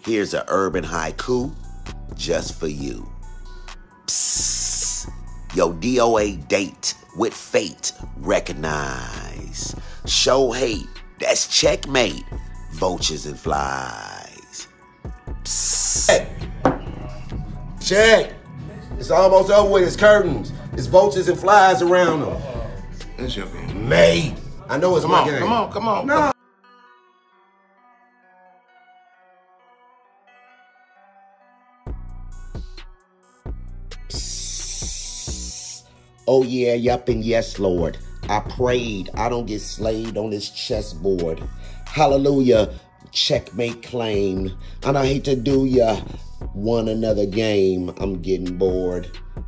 Here's an urban haiku just for you. Psst. Yo, DOA date with fate, recognize. Show hate, that's checkmate. Vultures and flies. Psst. Hey. Check. It's almost over with. It's curtains. It's vultures and flies around them. That's your game. Mate. I know it's my game. Come on. No. Oh yeah, yup, and yes, Lord. I prayed. I don't get slayed on this chessboard. Hallelujah. Checkmate claim. And I hate to do ya one another game. I'm getting bored.